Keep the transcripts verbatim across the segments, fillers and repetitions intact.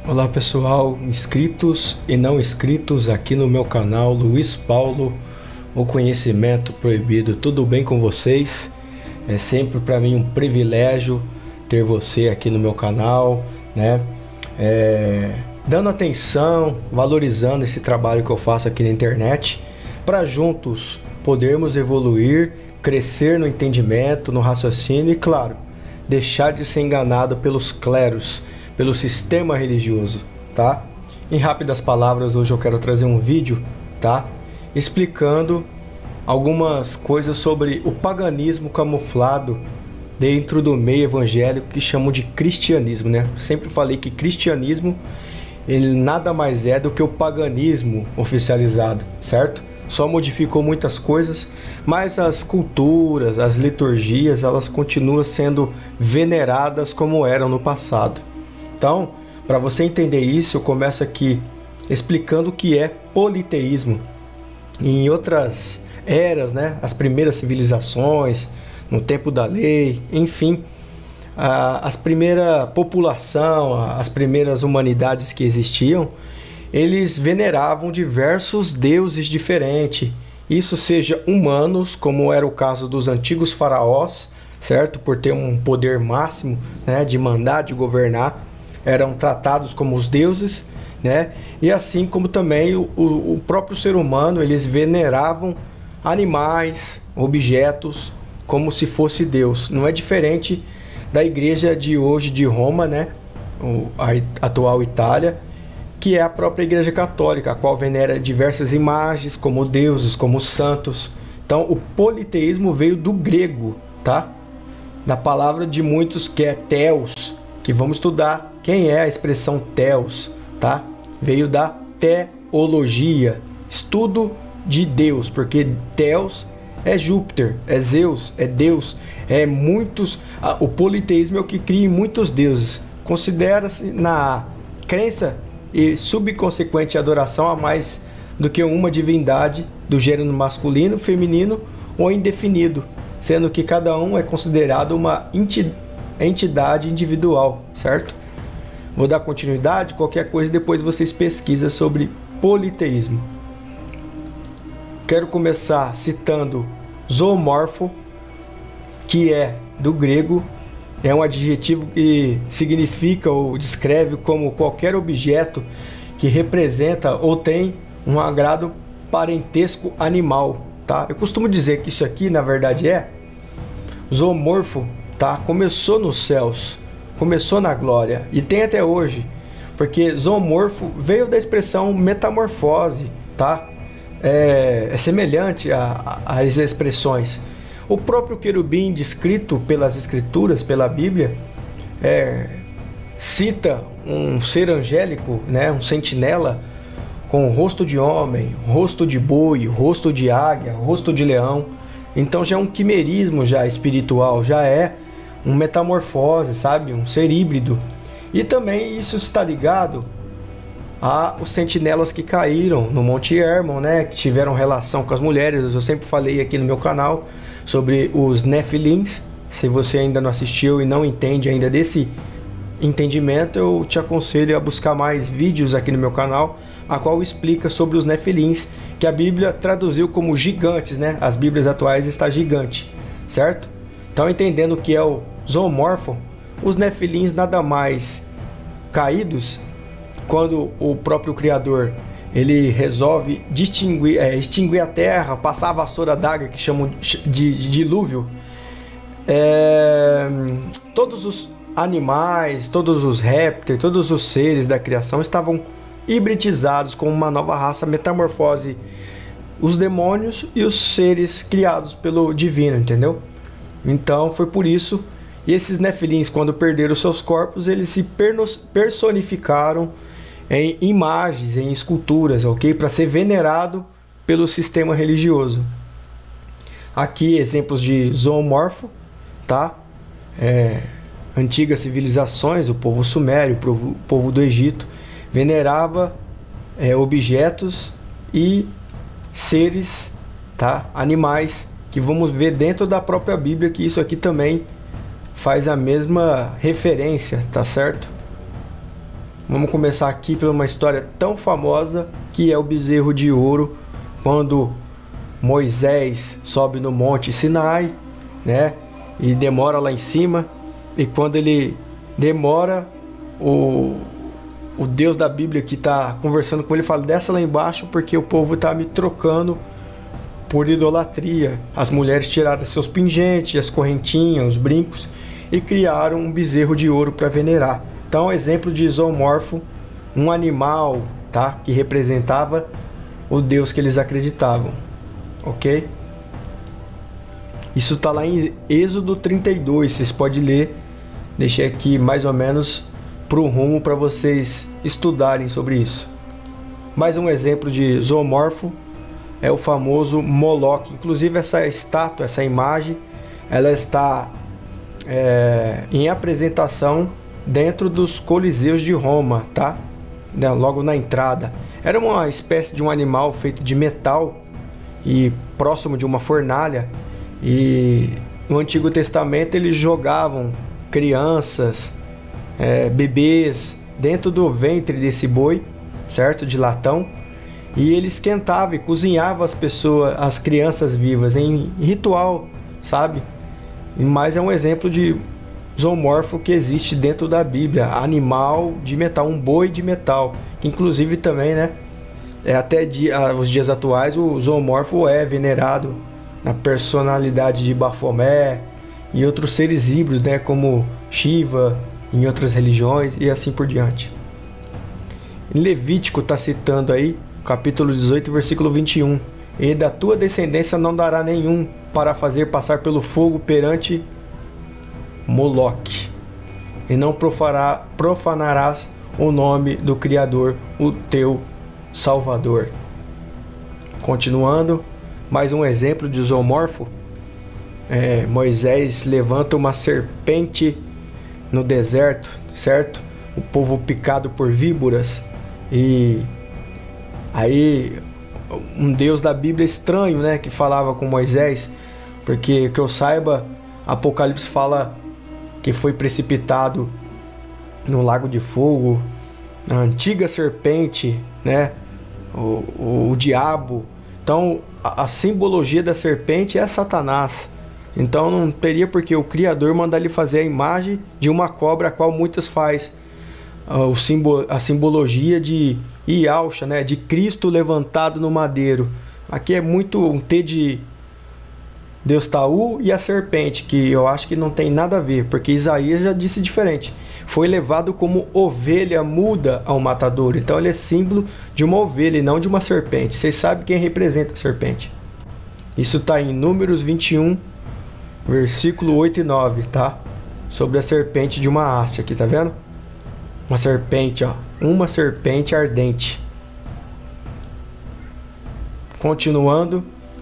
Olá pessoal, inscritos e não inscritos aqui no meu canal Luiz Paulo, o conhecimento proibido. Tudo bem com vocês? É sempre para mim um privilégio ter você aqui no meu canal, né? É, dando atenção, valorizando esse trabalho que eu faço aqui na internet, para juntos podermos evoluir, crescer no entendimento, no raciocínio e, claro, deixar de ser enganado pelos cleros, pelo sistema religioso, tá? Em rápidas palavras, hoje eu quero trazer um vídeo, tá? Explicando algumas coisas sobre o paganismo camuflado dentro do meio evangélico que chamam de cristianismo, né? Sempre falei que cristianismo, ele nada mais é do que o paganismo oficializado, certo? Só modificou muitas coisas, mas as culturas, as liturgias, elas continuam sendo veneradas como eram no passado. Então, para você entender isso, eu começo aqui explicando o que é politeísmo. Em outras eras, né, as primeiras civilizações, no tempo da lei, enfim, a, as primeira população, as primeiras humanidades que existiam, eles veneravam diversos deuses diferentes. Isso seja humanos, como era o caso dos antigos faraós, certo? Por ter um poder máximo, né, de mandar, de governar. Eram tratados como os deuses, né? E assim como também o, o próprio ser humano, eles veneravam animais, objetos, como se fosse Deus. Não é diferente da igreja de hoje de Roma, né? O, a atual Itália, que é a própria igreja católica, a qual venera diversas imagens, como deuses, como santos. Então, o politeísmo veio do grego, tá? Da palavra de muitos que é Theos, que vamos estudar quem é a expressão Theos, tá? Veio da teologia, estudo de Deus, porque Theos é Júpiter, é Zeus, é Deus, é muitos. O politeísmo é o que cria muitos deuses. Considera-se na crença e subconsequente adoração a mais do que uma divindade do gênero masculino, feminino ou indefinido, sendo que cada um é considerado uma entidade individual, certo? Vou dar continuidade, qualquer coisa depois vocês pesquisam sobre politeísmo. Quero começar citando zoomorfo, que é do grego, é um adjetivo que significa ou descreve como qualquer objeto que representa ou tem um agrado parentesco animal, tá? Eu costumo dizer que isso aqui, na verdade, é zoomorfo, tá? Começou nos céus, começou na glória e tem até hoje, porque zoomorfo veio da expressão metamorfose, tá? É, é semelhante às expressões. O próprio querubim descrito pelas escrituras, pela Bíblia, é, cita um ser angélico, né, um sentinela com rosto de homem, rosto de boi, rosto de águia, rosto de leão. Então já é um quimerismo já espiritual, já é um metamorfose, sabe, um ser híbrido. E também isso está ligado a os sentinelas que caíram no Monte Hermon, né, que tiveram relação com as mulheres. Eu sempre falei aqui no meu canal sobre os Nefilins. Se você ainda não assistiu e não entende ainda desse entendimento, eu te aconselho a buscar mais vídeos aqui no meu canal, a qual explica sobre os Nefilins, que a Bíblia traduziu como gigantes, né? As Bíblias atuais está gigante, certo? Então, entendendo o que é o zoomorfo, os Nefilins nada mais caídos, quando o próprio Criador ele resolve distinguir, é, extinguir a terra, passar a vassoura d'água, que chamam de, de dilúvio. É, todos os animais, todos os répteis, todos os seres da criação estavam hibridizados com uma nova raça, metamorfose, os demônios e os seres criados pelo divino, entendeu? Então foi por isso, e esses nefilins, quando perderam seus corpos, eles se personificaram em imagens, em esculturas, ok? Para ser venerado pelo sistema religioso. Aqui exemplos de zoomorfo, tá? É, antigas civilizações, o povo sumério, o povo, o povo do Egito, venerava é, objetos e seres, tá? Animais, que vamos ver dentro da própria Bíblia, que isso aqui também faz a mesma referência, tá certo? Vamos começar aqui por uma história tão famosa que é o bezerro de ouro, quando Moisés sobe no monte Sinai, né, e demora lá em cima, e quando ele demora, o, o Deus da Bíblia que está conversando com ele fala: desce lá embaixo porque o povo está me trocando por idolatria. As mulheres tiraram seus pingentes, as correntinhas, os brincos e criaram um bezerro de ouro para venerar. Então, exemplo de zoomorfo, um animal, tá, que representava o Deus que eles acreditavam, ok? Isso está lá em Êxodo trinta e dois, vocês podem ler. Deixei aqui mais ou menos para o rumo para vocês estudarem sobre isso. Mais um exemplo de zoomorfo é o famoso Moloque. Inclusive essa estátua, essa imagem, ela está é, em apresentação dentro dos coliseus de Roma, tá? Logo na entrada. Era uma espécie de um animal feito de metal e próximo de uma fornalha. E no Antigo Testamento eles jogavam crianças, é, bebês dentro do ventre desse boi, certo? De latão. E ele esquentava e cozinhava as pessoas, as crianças vivas em ritual, sabe? Mas é um exemplo de zoomorfo que existe dentro da Bíblia, animal de metal, um boi de metal, que inclusive também, né, é até dia, os dias atuais o zoomorfo é venerado na personalidade de Bafomé e outros seres híbridos, né, como Shiva em outras religiões e assim por diante. Em Levítico está citando aí, capítulo dezoito, versículo vinte e um: e da tua descendência não dará nenhum para fazer passar pelo fogo perante Moloque, e não profará, profanarás o nome do Criador, o teu Salvador. Continuando, mais um exemplo de zoomorfo. É, Moisés levanta uma serpente no deserto, certo? O povo picado por víboras, e aí um Deus da Bíblia estranho, né, que falava com Moisés, porque que eu saiba, Apocalipse fala que foi precipitado no lago de fogo, a antiga serpente, né, o, o, o diabo. Então a, a simbologia da serpente é Satanás. Então não teria porque o Criador mandar ele fazer a imagem de uma cobra, a qual muitas faz uh, o simbolo, a simbologia de Iauxa, né, de Cristo levantado no madeiro. Aqui é muito um T de Deus Taú e a serpente, que eu acho que não tem nada a ver, porque Isaías já disse diferente. Foi levado como ovelha muda ao matador. Então ele é símbolo de uma ovelha e não de uma serpente. Vocês sabem quem representa a serpente. Isso está em Números vinte e um, versículo oito e nove, tá? Sobre a serpente de uma haste aqui, tá vendo? Uma serpente, ó. Uma serpente ardente. Continuando.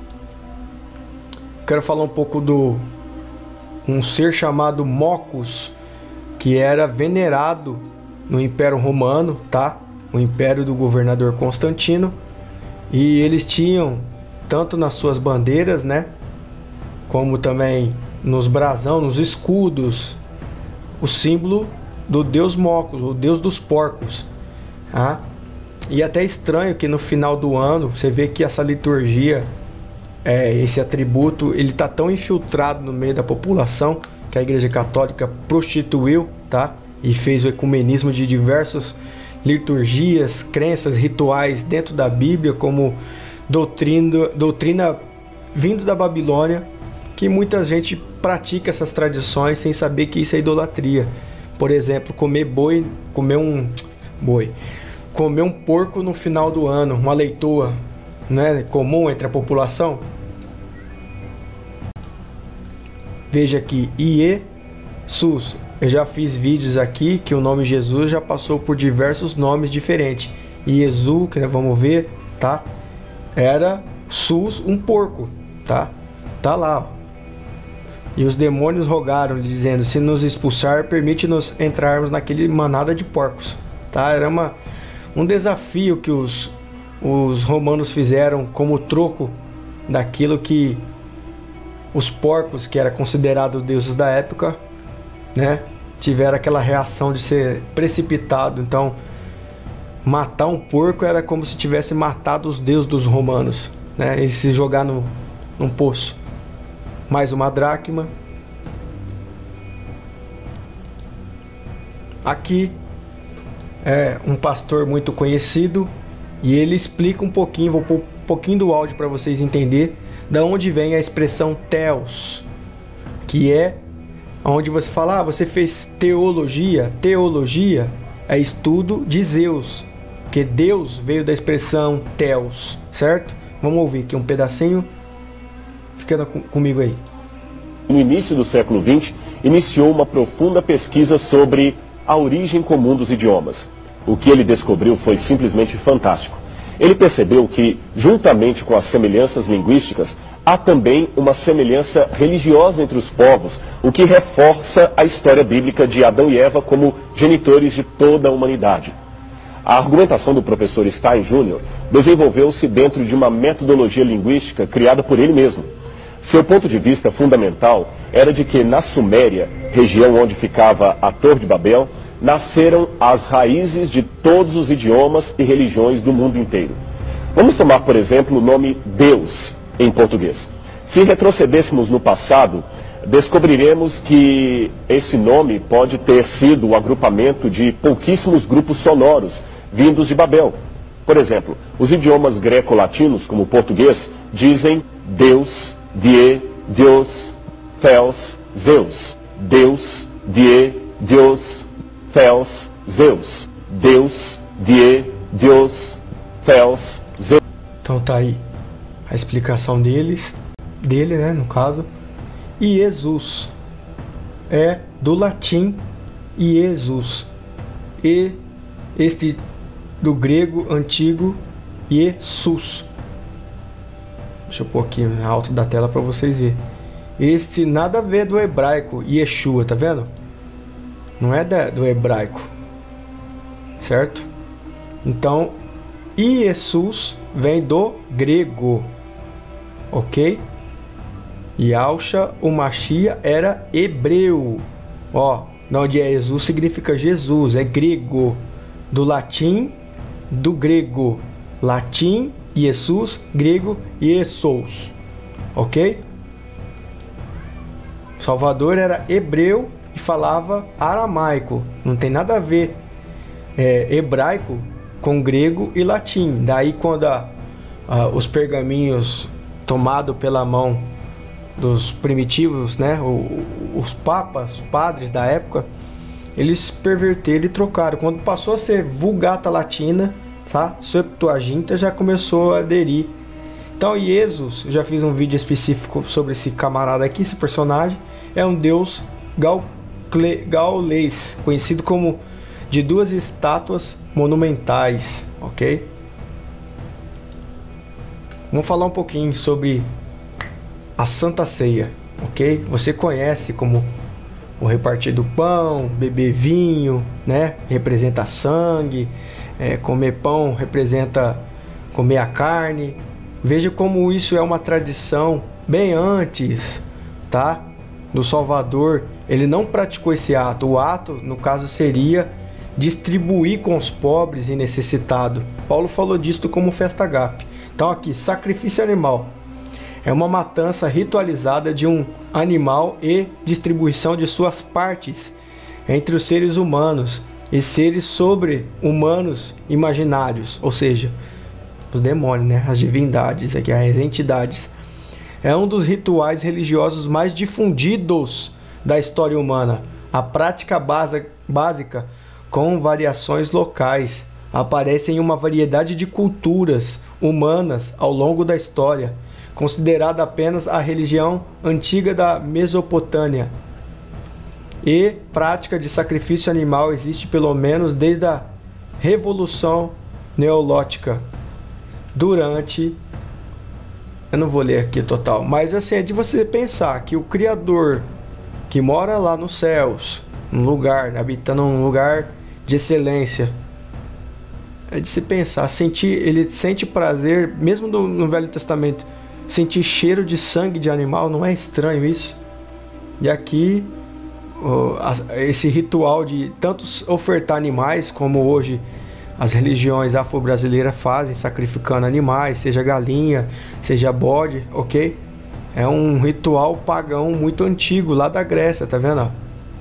Quero falar um pouco do um ser chamado Mocos, que era venerado no Império Romano, tá? O império do governador Constantino. E eles tinham, tanto nas suas bandeiras, né, como também nos brasão, nos escudos, o símbolo do deus Mocos, o deus dos porcos, tá? E até estranho que no final do ano você vê que essa liturgia, é, esse atributo, ele está tão infiltrado no meio da população que a Igreja Católica prostituiu, tá? E fez o ecumenismo de diversas liturgias, crenças, rituais dentro da Bíblia, como doutrina, doutrina vindo da Babilônia, que muita gente pratica essas tradições sem saber que isso é idolatria. Por exemplo, comer boi, comer um boi, comer um porco no final do ano, uma leitoa, não é comum entre a população? Veja aqui, Iesus. Eu já fiz vídeos aqui que o nome Jesus já passou por diversos nomes diferentes. Iesu, que nós vamos ver, tá? Era sus, um porco, tá? Tá lá, ó. E os demônios rogaram, dizendo: se nos expulsar, permite-nos entrarmos naquele manada de porcos, tá? Era uma, um desafio que os, os romanos fizeram como troco daquilo que os porcos, que eram considerados deuses da época, né, tiveram aquela reação de ser precipitado. Então matar um porco era como se tivesse matado os deuses dos romanos, né? Ele se jogar no, num poço. Mais uma dracma. Aqui é um pastor muito conhecido e ele explica um pouquinho, vou pôr um pouquinho do áudio para vocês entenderem da onde vem a expressão theos, que é onde você fala, ah, você fez teologia. Teologia é estudo de Zeus, porque Deus veio da expressão theos, certo? Vamos ouvir aqui um pedacinho. Fica com, comigo aí. No início do século vinte, iniciou uma profunda pesquisa sobre a origem comum dos idiomas. O que ele descobriu foi simplesmente fantástico. Ele percebeu que, juntamente com as semelhanças linguísticas, há também uma semelhança religiosa entre os povos, o que reforça a história bíblica de Adão e Eva como genitores de toda a humanidade. A argumentação do professor Stein Júnior desenvolveu-se dentro de uma metodologia linguística criada por ele mesmo. Seu ponto de vista fundamental era de que na Suméria, região onde ficava a Torre de Babel, nasceram as raízes de todos os idiomas e religiões do mundo inteiro. Vamos tomar, por exemplo, o nome Deus em português. Se retrocedêssemos no passado, descobriremos que esse nome pode ter sido o agrupamento de pouquíssimos grupos sonoros vindos de Babel. Por exemplo, os idiomas greco-latinos, como o português, dizem Deus, Die, Deus, Theos, Zeus. Deus, Die, Deus, Theos, Zeus. Deus, Die, Deus, Theos, Zeus. Então tá aí a explicação deles, dele, né, no caso. E Jesus é do latim Jesus. E este do grego antigo Jesus. Deixa eu pôr aqui no alto da tela para vocês verem. Este nada a ver do hebraico Yeshua, tá vendo? Não é da, do hebraico, certo? Então, Jesus vem do grego, ok? Yahshua, o Machia, era hebreu. Ó, não, onde é Jesus significa Jesus, é grego. Do latim, do grego. Latim, Jesus, grego, Jesus. Ok? Salvador era hebreu e falava aramaico. Não tem nada a ver é, hebraico com grego e latim. Daí quando a, a, os pergaminhos tomados pela mão dos primitivos, né, o, os papas, os padres da época, eles perverteram e trocaram. Quando passou a ser Vulgata Latina, tá? Septuaginta já começou a aderir. Então Jesus, eu já fiz um vídeo específico sobre esse camarada aqui, esse personagem, é um deus gaulês, conhecido como de duas estátuas monumentais, ok? Vamos falar um pouquinho sobre a Santa Ceia, ok? Você conhece como o repartir do pão, beber vinho, né? Representa sangue, é, comer pão representa comer a carne. Veja como isso é uma tradição bem antes, tá? Do Salvador. Ele não praticou esse ato. O ato, no caso, seria distribuir com os pobres e necessitados. Paulo falou disso como festa agape. Então aqui, sacrifício animal. É uma matança ritualizada de um animal e distribuição de suas partes entre os seres humanos e seres sobre-humanos imaginários, ou seja, os demônios, né? As divindades, aqui, as entidades. É um dos rituais religiosos mais difundidos da história humana. A prática base, básica, com variações locais, aparece em uma variedade de culturas humanas ao longo da história, considerada apenas a religião antiga da Mesopotâmia. E prática de sacrifício animal existe pelo menos desde a Revolução Neolítica. Durante, eu não vou ler aqui total, mas assim, é de você pensar que o Criador, que mora lá nos céus, num lugar, habitando um lugar de excelência, é de se pensar, sentir, ele sente prazer, mesmo no, no Velho Testamento, sentir cheiro de sangue de animal, não é estranho isso? E aqui, oh, esse ritual de tanto ofertar animais, como hoje as religiões afro-brasileiras fazem, sacrificando animais, seja galinha, seja bode, ok? É um ritual pagão muito antigo lá da Grécia, tá vendo?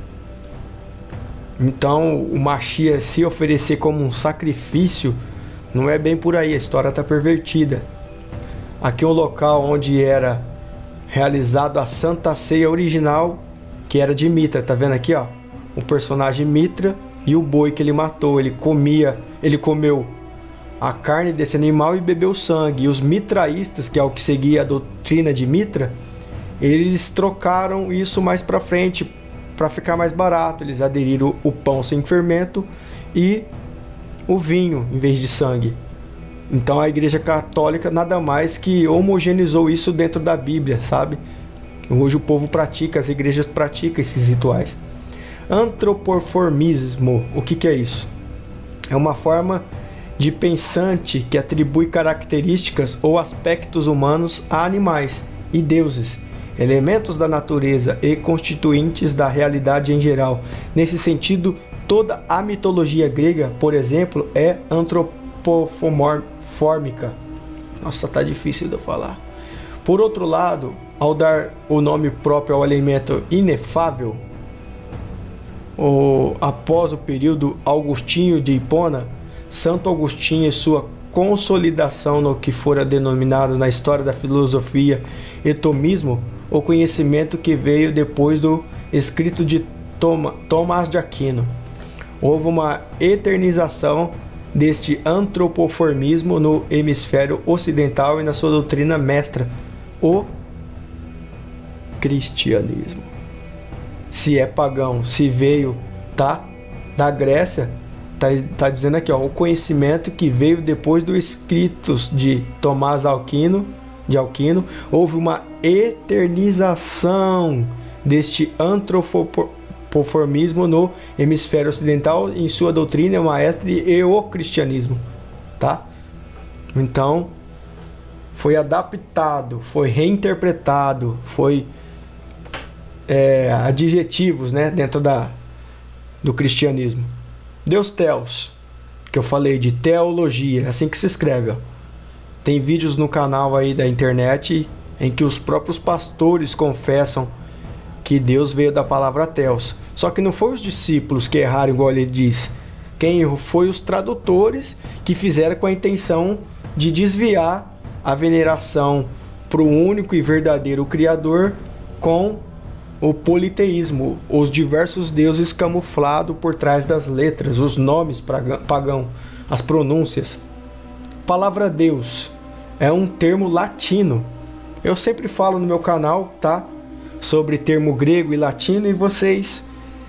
Então o Mashiach se oferecer como um sacrifício não é bem por aí, a história está pervertida. Aqui é um local onde era realizado a Santa Ceia original, que era de Mitra, tá vendo aqui, ó? O personagem Mitra e o boi que ele matou, ele comia, ele comeu a carne desse animal e bebeu sangue. E os mitraístas, que é o que seguia a doutrina de Mitra, eles trocaram isso mais para frente para ficar mais barato. Eles aderiram o pão sem fermento e o vinho em vez de sangue. Então a Igreja Católica nada mais que homogeneizou isso dentro da Bíblia, sabe? Hoje o povo pratica, as igrejas praticam esses rituais. Antropoformismo, o que que é isso? É uma forma de pensante que atribui características ou aspectos humanos a animais e deuses, elementos da natureza e constituintes da realidade em geral. Nesse sentido, toda a mitologia grega, por exemplo, é antropomórfica. Nossa, tá difícil de eu falar. Por outro lado, ao dar o nome próprio ao alimento inefável, ou após o período Augustinho de Hipona, Santo Agostinho e sua consolidação no que fora denominado na história da filosofia etomismo, o conhecimento que veio depois do escrito de Toma, Tomás de Aquino. Houve uma eternização deste antropoformismo no hemisfério ocidental e na sua doutrina mestra, o cristianismo. Se é pagão, se veio, tá, da Grécia, tá, tá dizendo aqui, ó, o conhecimento que veio depois dos escritos de Tomás Aquino, de Aquino, houve uma eternização deste antropoformismo no hemisfério ocidental em sua doutrina maestra e o cristianismo, tá? Então foi adaptado, foi reinterpretado, foi é, adjetivos, né, dentro da, do cristianismo. Deus Theos, que eu falei de teologia, é assim que se escreve, ó. Tem vídeos no canal aí da internet em que os próprios pastores confessam que Deus veio da palavra Theos. Só que não foi os discípulos que erraram, igual ele diz. Quem errou foi os tradutores que fizeram com a intenção de desviar a veneração para o único e verdadeiro Criador com o politeísmo, os diversos deuses camuflados por trás das letras, os nomes pagãos, as pronúncias. Palavra Deus é um termo latino. Eu sempre falo no meu canal, tá, sobre termo grego e latino, e vocês,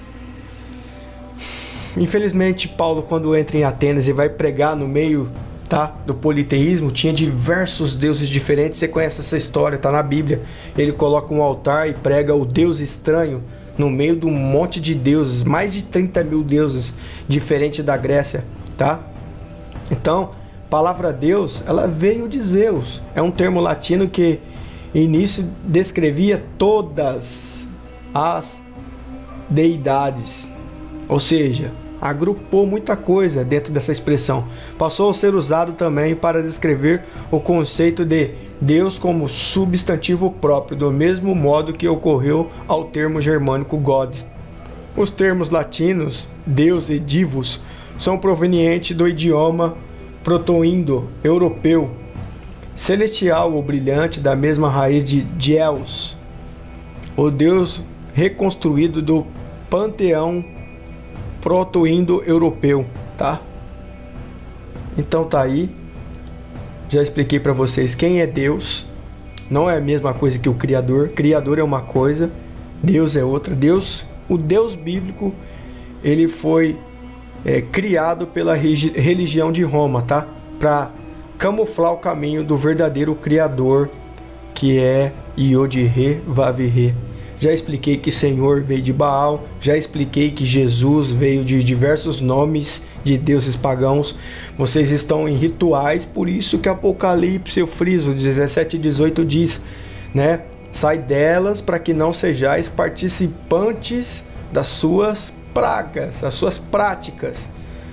infelizmente, Paulo, quando entra em Atenas e vai pregar no meio, tá, do politeísmo, tinha diversos deuses diferentes. Você conhece essa história, tá na Bíblia. Ele coloca um altar e prega o Deus estranho no meio de um monte de deuses, mais de trinta mil deuses diferentes da Grécia, tá? Então, palavra Deus, ela veio de Zeus. É um termo latino que início descrevia todas as deidades, ou seja, agrupou muita coisa dentro dessa expressão. Passou a ser usado também para descrever o conceito de Deus como substantivo próprio, do mesmo modo que ocorreu ao termo germânico God. Os termos latinos Deus e Divus são provenientes do idioma proto-indo-europeu, celestial ou brilhante, da mesma raiz de Diels, o Deus reconstruído do panteão proto-indo-europeu, tá? Então tá aí, já expliquei para vocês quem é Deus. Não é a mesma coisa que o Criador. Criador é uma coisa, Deus é outra. Deus, o Deus bíblico, ele foi é, criado pela religião de Roma, tá? Para camuflar o caminho do verdadeiro Criador, que é Yod-He Vav-He. Já expliquei que Senhor veio de Baal, já expliquei que Jesus veio de diversos nomes de deuses pagãos. Vocês estão em rituais, por isso que Apocalipse, eu friso, dezessete e dezoito diz, né? Sai delas para que não sejais participantes das suas pragas, das suas práticas,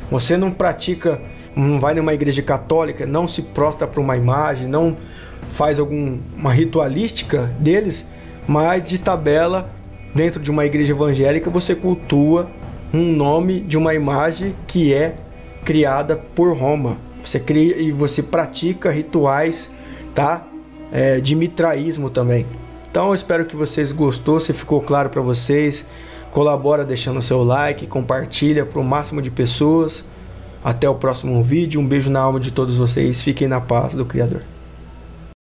Você não pratica, não vai numa igreja católica, não se prostra para uma imagem, não faz alguma ritualística deles, mas de tabela, dentro de uma igreja evangélica, você cultua um nome de uma imagem que é criada por Roma. Você cria e você pratica rituais, tá? É, de mitraísmo também. Então eu espero que vocês gostou, se ficou claro para vocês. Colabora deixando o seu like, compartilha para o máximo de pessoas. Até o próximo vídeo, um beijo na alma de todos vocês, fiquem na paz do Criador.